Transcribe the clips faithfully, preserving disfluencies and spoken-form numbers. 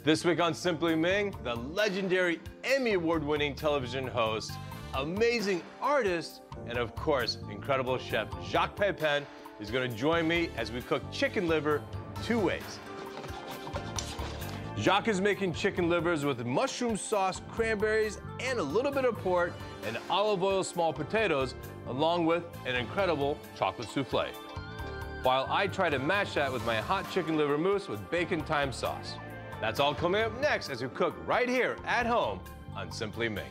This week on Simply Ming, the legendary Emmy Award-winning television host, amazing artist, and of course, incredible chef Jacques Pepin is going to join me as we cook chicken liver two ways. Jacques is making chicken livers with mushroom sauce, cranberries, and a little bit of pork, and olive oil small potatoes, along with an incredible chocolate soufflé. While I try to match that with my hot chicken liver mousse with bacon-thyme sauce. That's all coming up next as we cook right here at home on Simply Ming.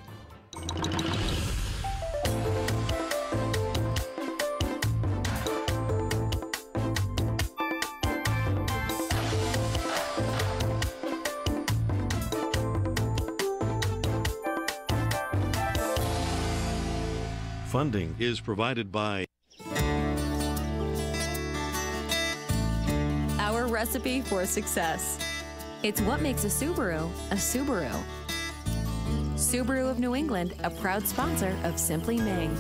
Funding is provided by Our recipe for success. It's what makes a Subaru a Subaru. Subaru of New England, a proud sponsor of Simply Ming.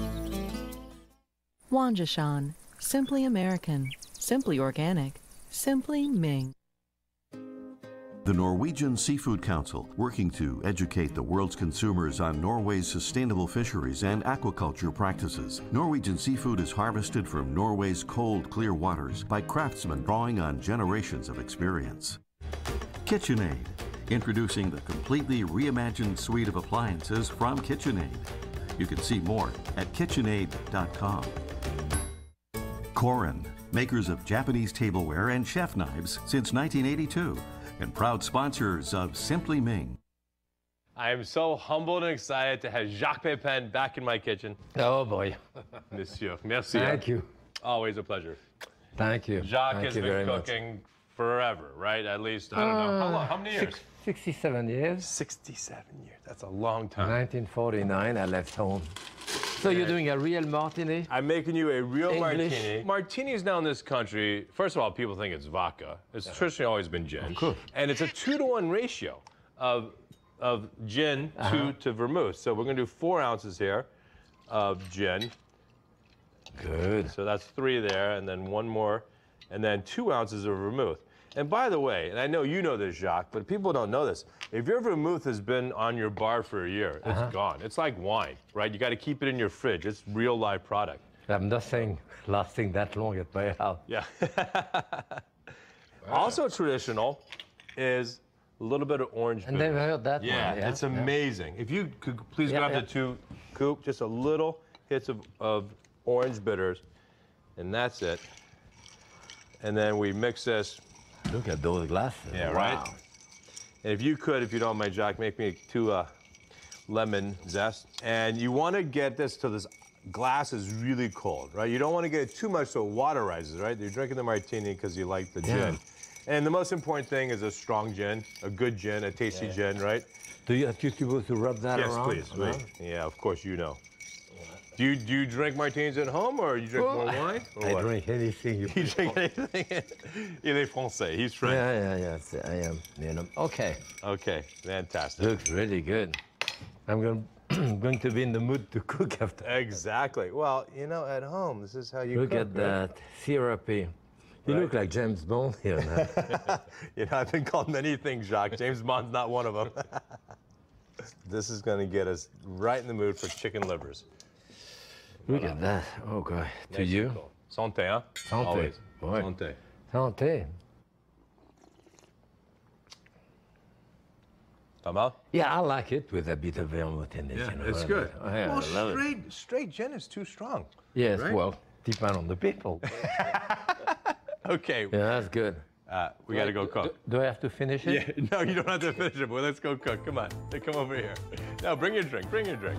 Wanjishan, simply American, simply organic, Simply Ming. the Norwegian Seafood Council, working to educate the world's consumers on Norway's sustainable fisheries and aquaculture practices. Norwegian seafood is harvested from Norway's cold, clear waters by craftsmen drawing on generations of experience. KitchenAid, introducing the completely reimagined suite of appliances from KitchenAid. You can see more at KitchenAid dot com. Korin, makers of Japanese tableware and chef knives since nineteen eighty-two, and proud sponsors of Simply Ming. I am so humbled and excited to have Jacques Pepin back in my kitchen. Oh boy. Monsieur, merci. Thank you. Always a pleasure. Thank you. Jacques Thank has you been very cooking much. forever, right? At least, I don't know. How long? How many years? Six, sixty-seven years. sixty-seven years. That's a long time. nineteen forty-nine, I left home. So you're doing a real martini? I'm making you a real English. martini. Martinis now in this country, first of all, people think it's vodka. It's traditionally always been gin. Of course. And it's a two to one ratio of, of gin Uh-huh. to, to vermouth. So we're gonna do four ounces here of gin. Good. So that's three there, and then one more, and then two ounces of vermouth. And by the way, and I know you know this, Jacques, but people don't know this. If your vermouth has been on your bar for a year, it's Uh-huh. gone. It's like wine, right? You got to keep it in your fridge. It's real live product. I have nothing lasting that long at my house. Yeah. Also traditional is a little bit of orange I bitters. never heard that Yeah, one. Yeah, it's amazing. If you could please Yeah, grab yeah. the two, Coop, just a little hits of, of orange bitters, and that's it. And then we mix this. Look at those glasses. Yeah, wow. right? And if you could, if you don't mind, Jacques, make me two uh, lemon zest. And you want to get this till this glass is really cold, right? You don't want to get it too much so it waterizes, right? You're drinking the martini because you like the Yeah. gin. And the most important thing is a strong gin, a good gin, a tasty Yeah. gin, right? Do you, are you supposed to rub that Yes, around? please. around? please. Yeah, of course, you know. Do you, do you drink martinis at home, or you drink more wine? Or I what? drink anything you You drink anything? Il est français. He's French. Yeah, yeah, yeah. I am. You know. Okay. Okay, fantastic. Looks really good. I'm going, going to be in the mood to cook after. Exactly. Well, you know, at home, this is how you Look cook, at right? that syrupy. You Right. look like James Bond here now. You know, I've been called many things, Jacques. James Bond's not one of them. This is going to get us right in the mood for chicken livers. Look at that. Oh, God. To Nice you? and cool. Santé, huh? Santé. Always. Ouais. Santé. Santé. Pas mal? Yeah, I like it with a bit of vermouth in it. you know. it's good. Oh, yeah, well, I love it. straight, straight gin is too strong. Yes, right? well, depend on the people. Okay, Yeah, that's good. uh, we got to go Do, cook. do I have to finish it? Yeah, no, you don't have to finish it, but let's go cook. Come on, hey, come over here. No, bring your drink, bring your drink.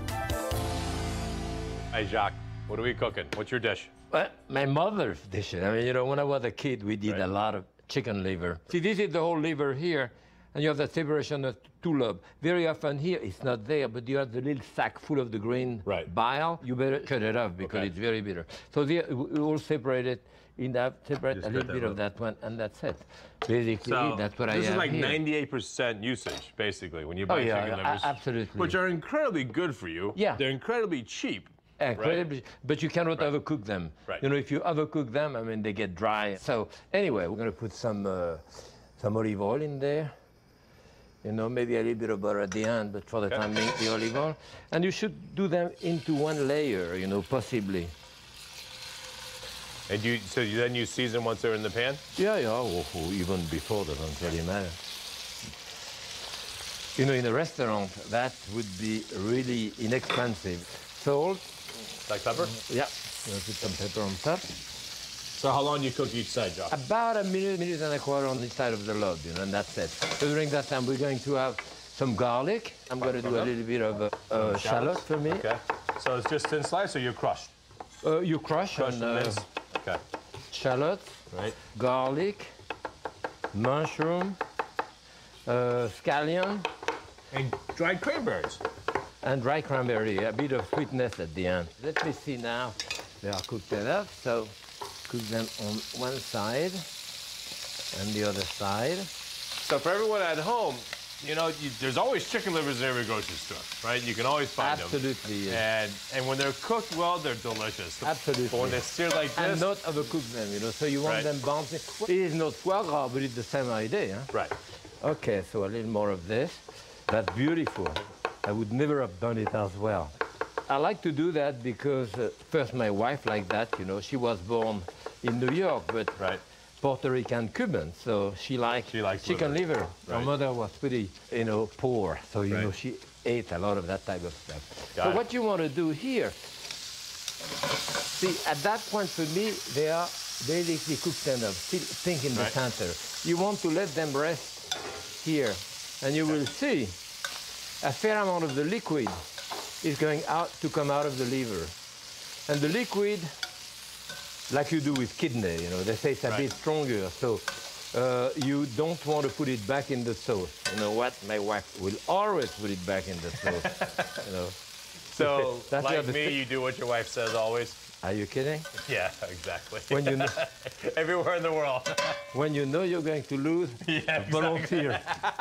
Hey, Jacques, what are we cooking? What's your dish? Well, my mother's dishes. I mean, you know, when I was a kid, we did Right. a lot of chicken liver. See, this is the whole liver here, and you have the separation of two lobes. Very often here, it's not there, but you have the little sack full of the green Right. bile. You better cut it off because Okay. it's very bitter. So the, we all separate it in that, separate Just a cut little that bit little. of that one, and that's it. Basically, So that's what I this have is like here. ninety-eight percent usage, basically, when you Oh, buy yeah, chicken a- livers. absolutely. Which are incredibly good for you. Yeah. They're incredibly cheap. Incredibly, but you cannot overcook them. Right. You know, if you overcook them, I mean, they get dry. So anyway, we're going to put some uh, some olive oil in there. You know, maybe a little bit of butter at the end, but for the Okay. time being, the olive oil. And you should do them into one layer, you know, possibly. And you, so you, then you season once they're in the pan? Yeah, yeah, or, or even before, doesn't really matter. You know, in a restaurant, that would be really inexpensive. Salt. Like pepper? Yeah, you know, put some pepper on top. So how long do you cook each side, Jacques? About a minute, minute and a quarter on each side of the lobe, you know, and that's it. So during that time, we're going to have some garlic. I'm going to do a little bit of uh, uh, shallot for me. Okay. So it's just thin slice, or you're crushed? Uh, you crush, Crushed and, and uh, mince? Okay. shallot, Right. garlic, mushroom, uh, scallion, And dried cranberries. and dry cranberry, a bit of sweetness at the end. Let me see now. They are cooked enough, so cook them on one side and the other side. So for everyone at home, you know, you, there's always chicken livers in every grocery store, right? You can always find Absolutely, them. yes. And and when they're cooked well, they're delicious. Absolutely. But when they're seared like this, And not overcook them, you know, so you want Right. them bouncing. It is not foie gras, but it's the same idea. Huh? right? Okay, so a little more of this. That's beautiful. I would never have done it as well. I like to do that because uh, first my wife liked that, you know, she was born in New York, but Right. Puerto Rican Cuban, so she liked She likes chicken liver. liver. Her Right. mother was pretty, you know, poor, so you know Right. she ate a lot of that type of stuff. Got so it. what you want to do here? See, at that point for me, they are basically cooked enough, still pink in the Right. center. You want to let them rest here, and you will see a fair amount of the liquid is going out to come out of the liver. And the liquid, like you do with kidney, you know, they say it's a Right. bit stronger, so uh, you don't want to put it back in the sauce. You know what? My wife will always put it back in the sauce, you know. So That's like where the me, thi- you do what your wife says always. Are you kidding? Yeah, exactly. When you know, Everywhere in the world. when you know you're going to lose, Yeah, volunteer.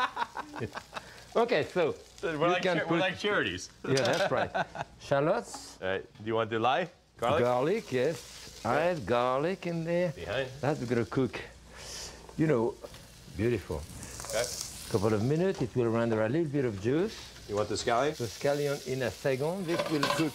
Okay, so We're, you like, can char- put, we're like charities. yeah, that's right. Shallots, All right. Do you want the lye? Garlic? garlic, yes. Add garlic in there. Behind. That's gonna cook, you know, beautiful. Okay. Couple of minutes, it will render a little bit of juice. You want the scallion? The scallion in a second, this will cook.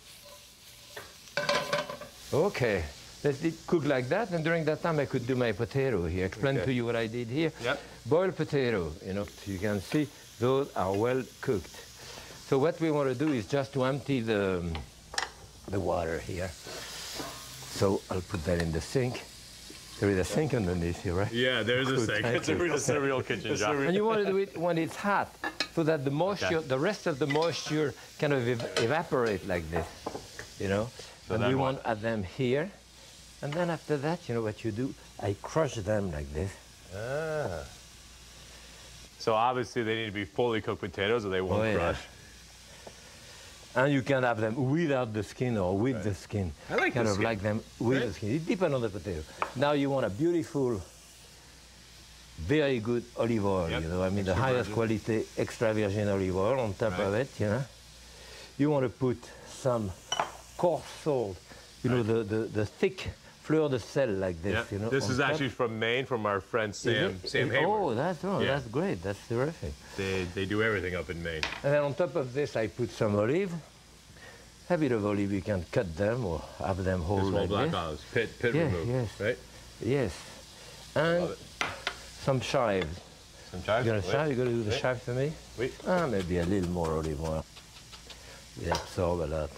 Okay, let it cook like that, and during that time I could do my potato here. Explain Okay. to you what I did here. Yep. Boiled potato, you know, you can see those are well cooked. So what we want to do is just to empty the, um, the water here. So I'll put that in the sink. There is a sink underneath here, right? Yeah, there's a Good, sink. thank It's a, you. real, it's a real kitchen, Jacques. And you want to do it when it's hot, so that the moisture, Okay. the rest of the moisture kind of ev evaporate like this, you know? So and then we what? want to add them here. And then after that, you know what you do? I crush them like this. Ah. So obviously they need to be fully cooked potatoes or they won't Oh, yeah. crush. And you can have them without the skin or with Right. the skin. I like kind the of skin. like them with Right. the skin. It depends on the potato. Now you want a beautiful, very good olive oil, Yep. you know. I mean, the Extra highest virgin. quality extra virgin olive oil on top of Right. it, you know. You want to put some coarse salt, you know, the, the, the thick fleur de sel like this, Yeah. you know. This on is top. actually from Maine, from our friend Is Sam, it? Sam Is- Hayward. Oh, that's, oh, Yeah. that's great. That's terrific. They, they do everything up in Maine. And then on top of this, I put some olive. A bit of olive, you can cut them or have them whole Just whole like black this. olives, pit, pit Yeah, removed, yes. right? Yes. And Love it. some chives. Some chives? You gonna Wait, chive? You gonna do the wait, chives for me? Wait. Ah, maybe a little more olive oil. It absorb a lot.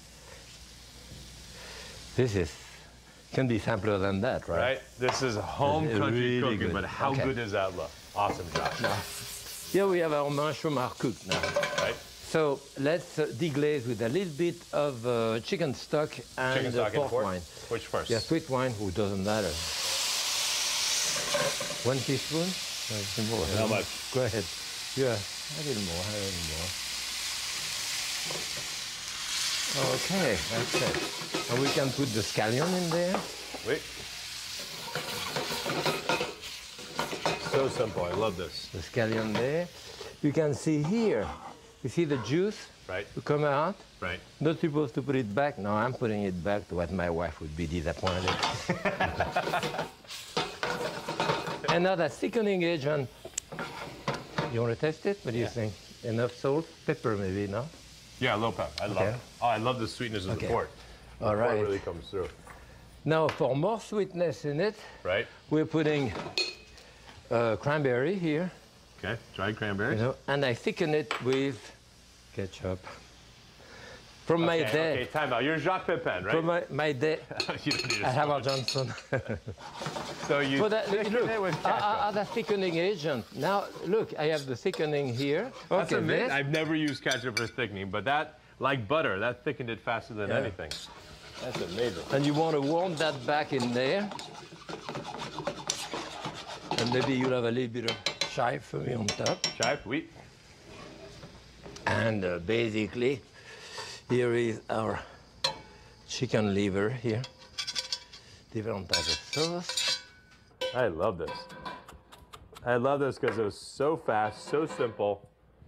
This is can be simpler than that, right? Right? This is home It's country really cooking, good. but how Okay. good does that look? Awesome, Josh. Here we have our mushroom are cooked now. Right? So let's uh, deglaze with a little bit of uh, chicken stock and Chicken uh, stock and pork pork? wine. Which first? Yeah, sweet wine, who doesn't matter. One teaspoon? No, it's more. How much? Go ahead. Yeah, a little more, a little more. Okay, that's it. And we can put the scallion in there. Wait. So simple. I love this. The scallion there. You can see here, you see the juice Right? to come out? Right. Not supposed to put it back. No, I'm putting it back to what my wife would be disappointed. And now that thickening agent, You want to test it? What do you Yeah. think? Enough salt? Pepper maybe, no? Yeah, a little pepper. I love Okay. it. Oh, I love the sweetness of Okay. the port. All the port right. really comes through. Now, for more sweetness in it, Right? we're putting uh, cranberry here, Okay, dried you cranberries. know, and I thicken it with ketchup. From my okay, day, okay, time out. You're Jacques Pepin, right? from my, my day, You don't need to I have spoon. our Johnson. So you For that, thicken look, it with I, ketchup. I, I the thickening agent. Now, look, I have the thickening here. That's Okay, amazing. this. I've never used ketchup for thickening, but that, like butter, that thickened it faster than Yeah. anything. That's amazing. And you want to warm that back in there. And maybe you'll have a little bit of chive for me on top. Chive, wheat. And uh, basically, here is our chicken liver here. Different type of sauce. I love this. I love this because it was so fast, so simple.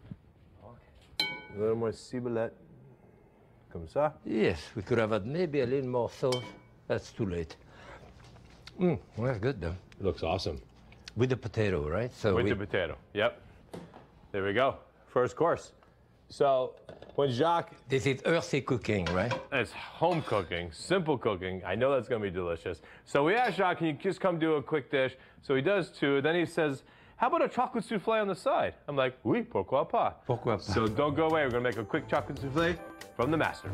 A little more ciboulette. Comme ça. Yes, we could have had maybe a little more sauce. That's too late. Mm, well, that's good though. It looks awesome. With the potato, right? So With we, the potato. Yep. There we go. First course. So when Jacques, this is earthy cooking, right? it's home cooking, simple cooking. I know that's going to be delicious. So we asked Jacques, can you just come do a quick dish? So he does two. Then he says, how about a chocolate souffle on the side? I'm like, oui, pourquoi pas? Pourquoi pas? So don't go away. We're going to make a quick chocolate souffle from the master.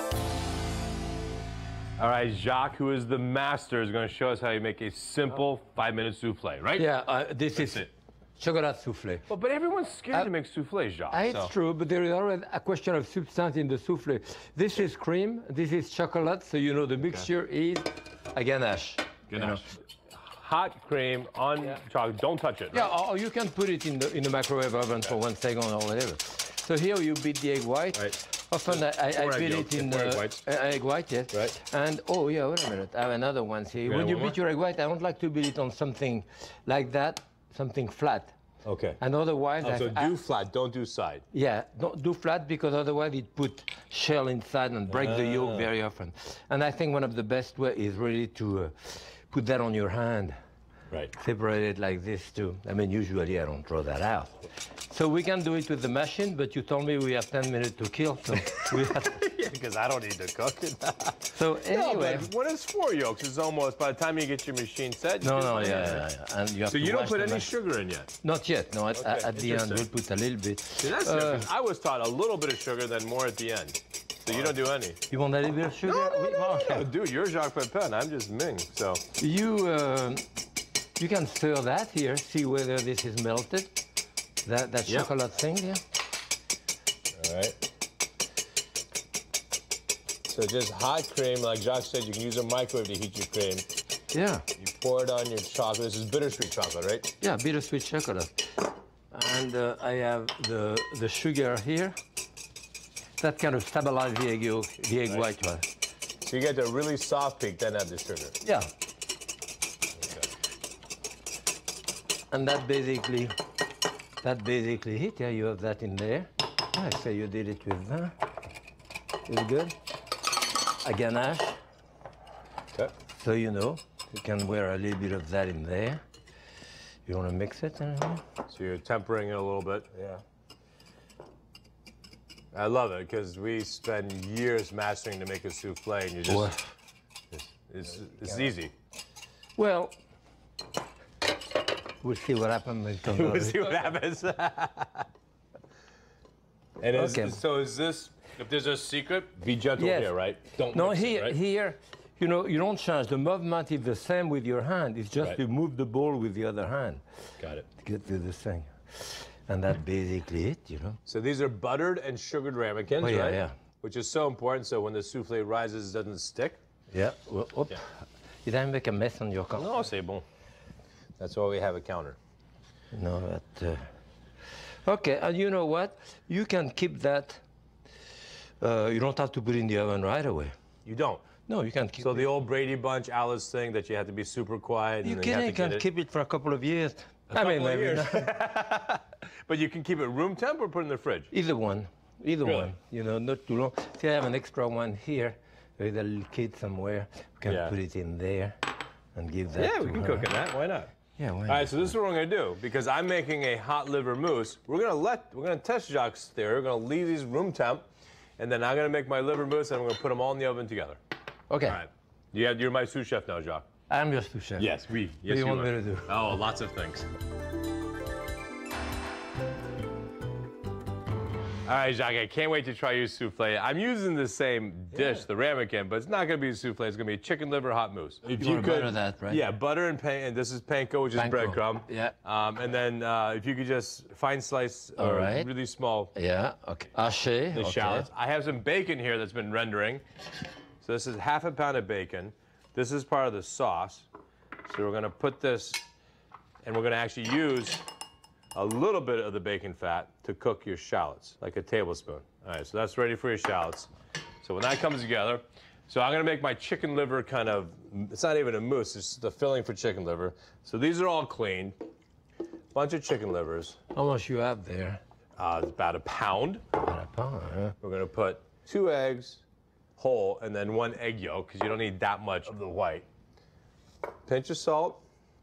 All right, Jacques, who is the master, is going to show us how you make a simple five-minute souffle, right? Yeah, uh, this That's is it. chocolate soufflé. But, but everyone's scared Uh, to make souffle, Jacques. Uh, It's so. true, but there is always a question of substance in the soufflé. This is cream, this is chocolate, so you know the mixture is a ganache. you know. Ganache. Hot cream on chocolate. Don't touch it. Yeah, right? or you can put it in the in the microwave oven for one second or whatever. So here you beat the egg white. Right. Often I, I, Four I egg beat yolks, it in four the egg whites. uh, egg white, yes. Right. And oh yeah, wait a minute, I have another one here. got When you one beat more? your egg white, I don't like to beat it on something like that, something flat. Okay. And otherwise, Oh, I- so I- do flat, don't do side. yeah, don't do flat because otherwise it put shell inside and break the yolk very often. And I think one of the best way is really to uh, put that on your hand. Right. Separate it like this too. I mean, usually I don't throw that out. So we can do it with the machine, but you told me we have ten minutes to kill, so we have Yeah, because I don't need to cook it. So anyway. No, but when it's four yolks, it's almost, by the time you get your machine set. you No, just no, put it yeah, in. yeah, yeah. And you have So to you don't wash put the any mash- sugar in yet? Not yet, no. At, Okay, at the end, we'll interesting. put a little bit. See, that's Uh, different. I was taught a little bit of sugar, then more at the end. So you don't do any. You want a little bit of sugar? No, no, We- no, okay. no. Dude, you're Jacques Pepin. I'm just Ming. So You, uh, you can stir that here, see whether this is melted. That, that Yep. chocolate thing there. all right. So just hot cream, like Jacques said, you can use a microwave to heat your cream. Yeah, You pour it on your chocolate. This is bittersweet chocolate, right? yeah, bittersweet chocolate. And uh, I have the, the sugar here. That kind of stabilizes the egg yolk, the egg Right. white one. So you get the really soft peak, then add the sugar. Yeah, Okay. and that basically, that basically it. Yeah, you have that in there. I say you did it with that. It's good. A ganache, Okay. so you know, you can wear a little bit of that in there. You want to mix it? In here? So you're tempering it a little bit. Yeah. I love it because we spend years mastering to make a souffle, and you just Boy. it's, it's, it's easy. Well, we'll see what happens when it comes out. We'll see what happens. And is, Okay. so is this? If there's a secret, be gentle Yes. here, right? Don't No, mix it, here, right? here, you know, you don't change. The movement is the same with your hand. It's just Right. to move the ball with the other hand Got it. to get to the thing. And that's basically it, you know. So these are buttered and sugared ramekins, Oh, yeah, right? yeah. Which is so important, so when the souffle rises, it doesn't stick. Yeah. Well, oops. Yeah. Did I make a mess on your cup? No, c'est bon. That's why we have a counter. No, that. Uh... Okay, and you know what? You can keep that. Uh, you don't have to put it in the oven right away. You don't. No, you can keep So it. the old Brady Bunch Alice thing that you had to be super quiet and You then can, you you have to can get it. keep it for a couple of years. I couple mean, of maybe years. not. But you can keep it room temp or put it in the fridge. Either one, either Really? one. You know, not too long. See, I have an extra one here with a little kid somewhere. We can Yeah. put it in there and give that. Yeah, to we can her. cook in that. Why not? Yeah. All right, so this is what we're gonna do. Because I'm making a hot liver mousse, we're gonna let, we're gonna test Jacques' theory. We're gonna leave these room temp, and then I'm gonna make my liver mousse, and I'm gonna put them all in the oven together. Okay. All right. You have, you're my sous chef now, Jacques. I'm your sous chef. Yes, we. Yes, what do you, you want are. me to do? Oh, lots of things. All right, Jacques, I can't wait to try your souffle. I'm using the same dish, yeah. the ramekin, but it's not going to be a souffle. It's going to be a chicken liver hot mousse. If you, you could butter that, right? Yeah, butter and pan, and this is panko, which is panko. breadcrumb. Yeah. Um, and then uh, if you could just fine slice or right. really small. Yeah. Okay. Haché. The okay. shallots. I have some bacon here that's been rendering. So this is half a pound of bacon. This is part of the sauce. So we're going to put this, and we're going to actually use a little bit of the bacon fat to cook your shallots, like a tablespoon. All right, so that's ready for your shallots. So when that comes together, so I'm gonna make my chicken liver kind of, it's not even a mousse, it's the filling for chicken liver. So these are all cleaned. Bunch of chicken livers. How much you have there? Uh, about a pound. About a pound, huh? We're gonna put two eggs whole and then one egg yolk, because you don't need that much of the white. Pinch of salt.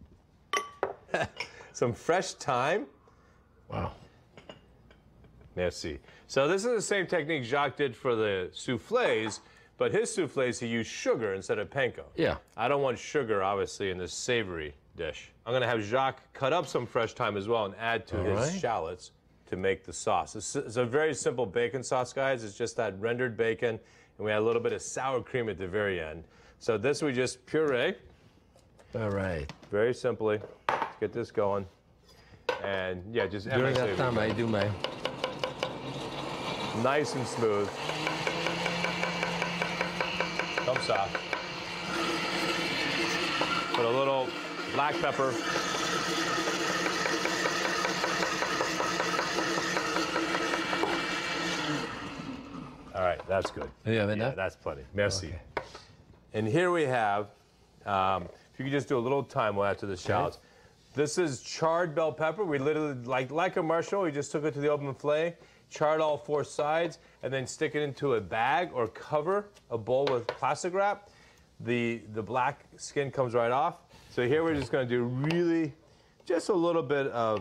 Some fresh thyme. Wow. Merci. So this is the same technique Jacques did for the soufflés, but his soufflés he used sugar instead of panko. Yeah. I don't want sugar, obviously, in this savory dish. I'm gonna have Jacques cut up some fresh thyme as well and add to All his right. shallots to make the sauce. It's, it's a very simple bacon sauce, guys. It's just that rendered bacon, and we add a little bit of sour cream at the very end. So this we just puree. All right. Very simply. Let's get this going. And yeah, just during that time I do my nice and smooth. Come soft. Put a little black pepper. All right, that's good. Do you have enough? Yeah, that's plenty. Merci. Okay. And here we have, um, if you could just do a little thyme we'll add to the shallots. Okay. This is charred bell pepper. We literally, like, like a mushroom, we just took it to the open flame, charred all four sides, and then stick it into a bag or cover a bowl with plastic wrap. The, the black skin comes right off. So here we're just gonna do really, just a little bit of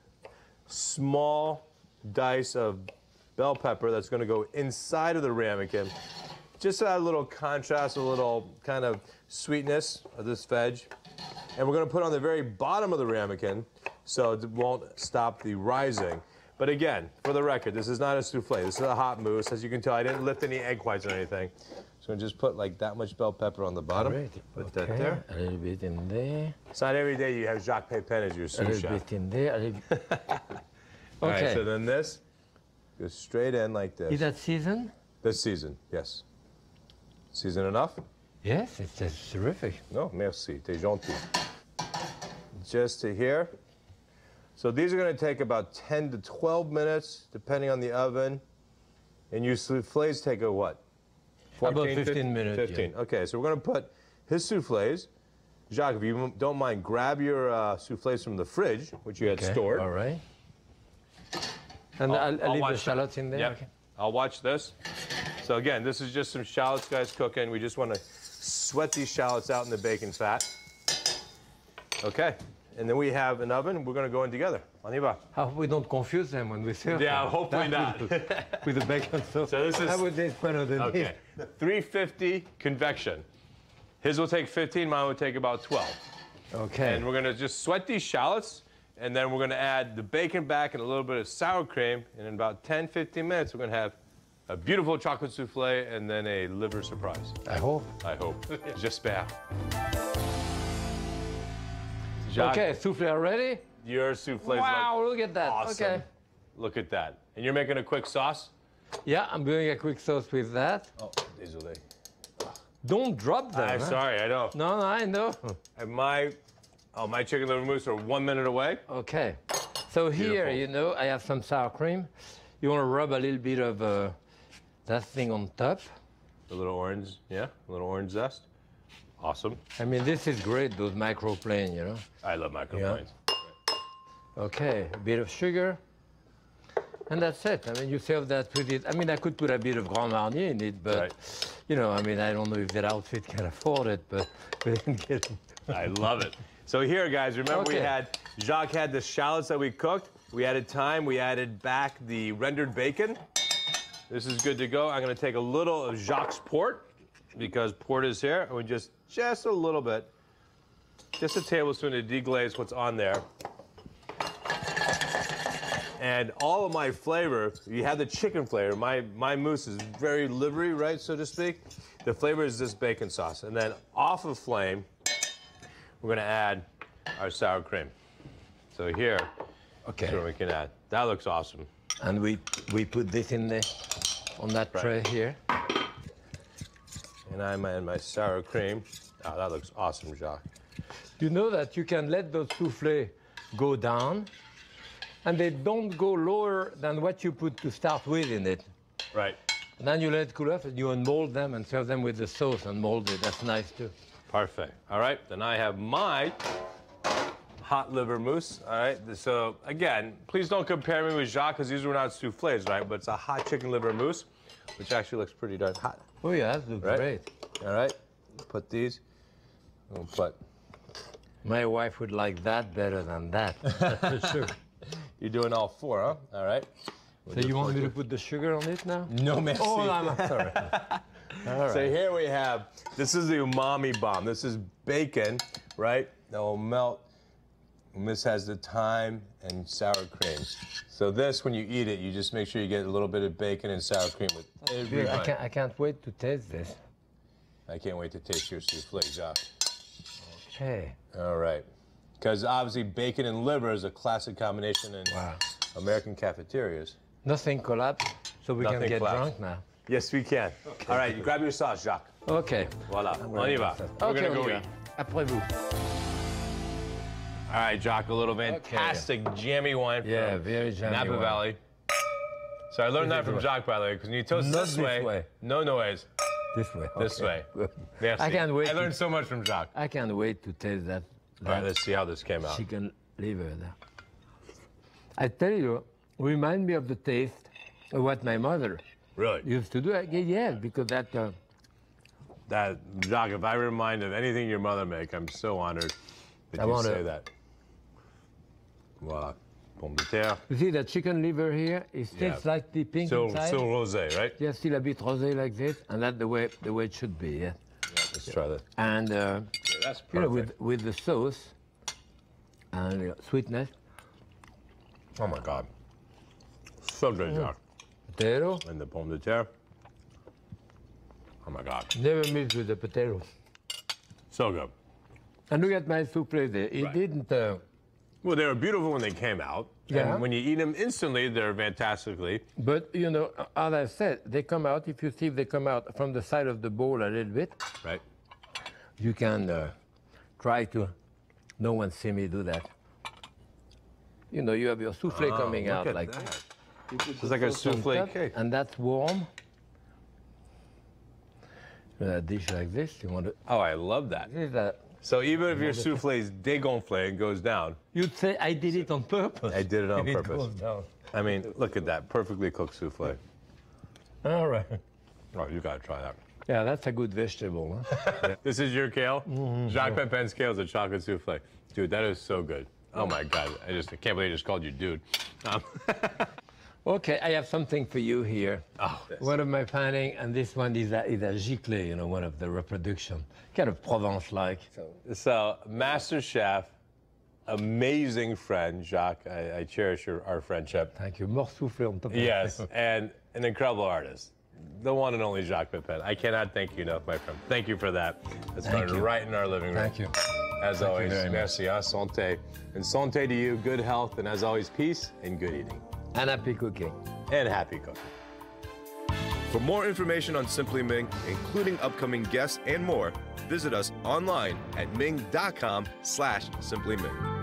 small dice of bell pepper that's gonna go inside of the ramekin. Just to add a little contrast, a little kind of sweetness of this veg. And we're gonna put it on the very bottom of the ramekin so it won't stop the rising. But again, for the record, this is not a souffle. This is a hot mousse. As you can tell, I didn't lift any egg whites or anything. So I'm just put like that much bell pepper on the bottom. Right. Put okay. that there. A little bit in there. It's not every day you have Jacques Pepin as your sous chef. A little bit in there. A little... okay. All right, so then this goes straight in like this. Is that seasoned? This season, yes. Season enough? Yes, it's, it's terrific. No, merci, t'es gentil. Just to here. So these are going to take about ten to twelve minutes, depending on the oven. And your soufflés take a what? fourteen, about fifteen, fifteen minutes. fifteen. Yeah. Okay, so we're going to put his soufflés. Jacques, if you don't mind, grab your uh, soufflés from the fridge, which you had okay. stored. All right. And I'll, I'll, I'll leave the shallots in there? Yep. Okay. I'll watch this. So again, this is just some shallots, guys, cooking. We just want to sweat these shallots out in the bacon fat. Okay. And then we have an oven. We're going to go in together. On y va. I hope we don't confuse them when we serve Yeah, them. hopefully not. With the bacon sauce. So this is... I would just put underneath. Okay. three fifty convection. His will take fifteen, mine will take about twelve. Okay. And we're going to just sweat these shallots, and then we're going to add the bacon back and a little bit of sour cream, and in about ten, fifteen minutes, we're going to have a beautiful chocolate souffle and then a liver surprise. I hope. I hope. J'espère. Okay, souffle ready? Your souffle. Wow, look at that. Awesome. Okay. Look at that. And you're making a quick sauce? Yeah, I'm doing a quick sauce with that. Oh, désolé. Don't drop them. I'm huh? sorry, I know. No, no, I know. And my, oh, my chicken liver mousse are one minute away. Okay. So here, Beautiful. you know, I have some sour cream. You want to rub a little bit of uh, that thing on top. A little orange, yeah, a little orange zest. Awesome. I mean, this is great, those microplanes, you know. I love microplanes. Yeah. Okay, a bit of sugar. And that's it. I mean, you serve that with it. I mean, I could put a bit of Grand Marnier in it, but, right. you know, I mean, I don't know if that outfit can afford it, but we didn't get it. I love it. So here, guys, remember Okay. we had, Jacques had the shallots that we cooked. We added thyme. We added back the rendered bacon. This is good to go. I'm going to take a little of Jacques port because port is here. And we just, just a little bit, just a tablespoon to deglaze what's on there. And all of my flavor, you have the chicken flavor. My, my mousse is very livery, right, so to speak. The flavor is this bacon sauce. And then off of flame, we're going to add our sour cream. So here, Okay. so we can add. That looks awesome. And we we put this in the on that Right. tray here. And I'm adding my sour cream. Oh, that looks awesome, Jacques. You know that you can let those soufflés go down, and they don't go lower than what you put to start with in it. Right. And then you let it cool off, and you unmold them and serve them with the sauce and mold it. That's nice too. Perfect. All right, then I have my hot liver mousse. All right, so again, please don't compare me with Jacques because these were not soufflés, right? But it's a hot chicken liver mousse, which actually looks pretty darn hot. Oh yeah, that looks Right. great. All right, put these. We'll put. My wife would like that better than that. For sure. You're doing all four, huh? All right. So you want me to put the sugar on it now? No, merci. Oh, I'm sorry. All right. So here we have, this is the umami bomb. This is bacon, right? That will melt. And this has the thyme and sour cream. So this, when you eat it, you just make sure you get a little bit of bacon and sour cream with every Good. I bite. can't, I can't wait to taste this. I can't wait to taste your soufflé, Jacques. Okay. All right. Because obviously bacon and liver is a classic combination in Wow. American cafeterias. Nothing collapsed, so we Nothing can get collapsed. drunk now. Yes, we can. All right, you grab your sauce, Jacques. Okay. Voila. I'm On gonna y va. do that. We're Okay, gonna on go y va. eat. Après vous. All right, Jacques, a little fantastic jammy wine from Yeah, very jammy Napa wine. Valley. So I learned This that is from what- Jacques, by the way, because when you toast Not this, this way, way. no noise, This way. this okay. way. Good. Merci. I can't wait I to- learned so much from Jacques. I can't wait to taste that, All right, that let's see how this came out. chicken liver there. I tell you, remind me of the taste of what my mother Really? used to do. I- Yes, because that. Uh, That, Jacques, if I remind of anything your mother make, I'm so honored that I you wanna- say that. Voila. Pomme de terre. you see that chicken liver here? It still Yeah. slightly pink Still, inside. still rosé, right? Yeah, still a bit rosé like this, and that's the way the way it should be. Yeah. Let's try that. And uh, Yeah, that's you know, perfect. with with the sauce and uh, sweetness, Oh, my God. So good, Mm. Jacques. potato And the pomme de terre. Oh, my God. never mixed with the potato. So good. And look at my soufflé there. It Right. didn't. Uh, Well, they were beautiful when they came out. Yeah. And when you eat them instantly, they're fantastically. but you know, as I said, they come out. If you see, if they come out from the side of the bowl a little bit. Right? You can uh, try to. No one see me do that. You know, you have your soufflé Oh, coming look out at like that. that. You put It's the like a sauce on soufflé top, cake. and that's warm. A dish like this, you want to. Oh, I love that. This is a, So even if your soufflé is dégonflé and goes down, you'd say I did it on purpose. I did it on It purpose. goes down. I mean, look at that. Perfectly cooked soufflé. All right. Oh, you got to try that. Yeah, that's a good vegetable. Huh? This is your kale? Jacques Pepin's kale is a chocolate soufflé. Dude, that is so good. Oh, my God. I just I can't believe I just called you dude. Um, Okay, I have something for you here. oh, One of my finding, and this one is a, is a giclée, you know, one of the reproduction, kind of Provence-like. So, Master Chef, amazing friend, Jacques. I, I cherish your, our friendship. Thank you. More soufflé on top of Yes, it. and an incredible artist. The one and only Jacques Pepin. I cannot thank you enough, my friend. Thank you for that. That started you. right in our living room. Thank you. As Thank you always, very much. merci, à santé. And santé to you, good health, and as always, peace and good eating. And happy cooking. And happy cooking. For more information on Simply Ming, including upcoming guests and more, visit us online at ming dot com slash Simply Ming.